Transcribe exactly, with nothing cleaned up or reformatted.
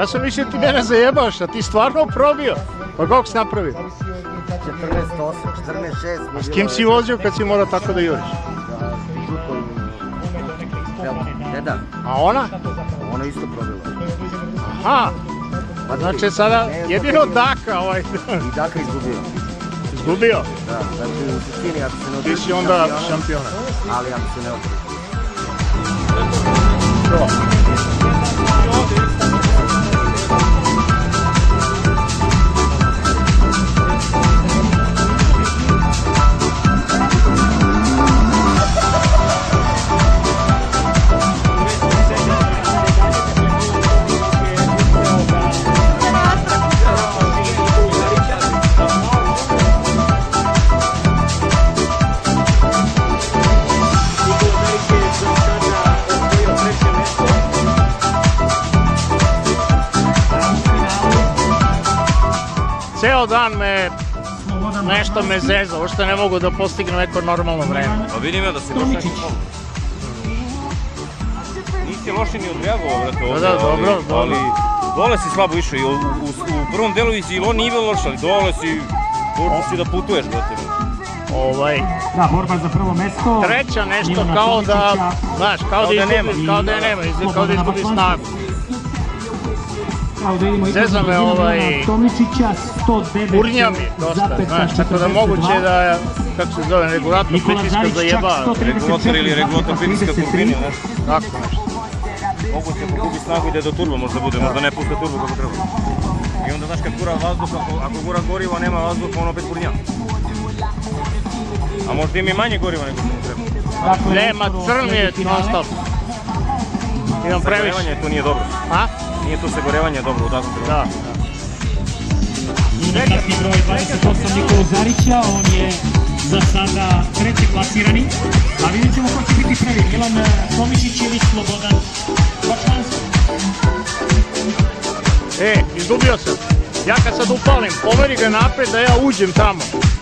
Ja sam mislio ti mene zajebaš, a ti stvarno probio. Pa kako si napravio? četrnaest osam, četrnaest šest. A s kim si vozio kad si morao tako da juriš? Deda. A ona? Ona isto probila. Aha. Pa znači sada jedino Daka ovaj... I Daka izgubio. Izgubio? Da, znači u suštini ako se ne održi... Ti si onda šampiona. Ali ako se ne održi. Ceo dan me nešto me zeza, uopšte ne mogu da postignu neko normalno vreme. Pa vidim ja da si baš nešto slovo. Nisi loši ni odreagovao, vrate, ovdje. Da, dobro, dobro. Ali dole si slabo išao i u prvom delu i on nije bilo loš, ali dole si, možda si da putuješ, vrate. Ovaj... Da, borba za prvo mesto. Treća nešto kao da, znaš, kao da izgubi, kao da je nema, kao da izgubi snagu. Zeza me ovaj... Urnja mi dosta, znaš, tako da moguće da, kako se zove, regulator pritiska zajeba. Regulator ili regulator pritiska turbine, znaš. Tako nešto. Moguće ako gubi snagu ide do turbo, možda bude, možda ne puste turbo kako treba. I onda, znaš, kad gura vazduh, ako gura gorivo, nema vazduh, on opet urnja. A možda im je manje goriva nego što treba. Nema, crn je non stop. Imam previše. Sagorevanje tu nije dobro. A? Nije tu sagorevanje dobro u takvom trenutku. Da, I nekakvi broj dvadeset osam Nikolu Zarića, on je za sada treći plasirani. A vidjet ćemo ko će biti prvi, Milan Tomišić ili Slobodan Bačanski. E, izgubio sam. Ja kad sad upalim, pomeri ga napred da ja uđem tamo.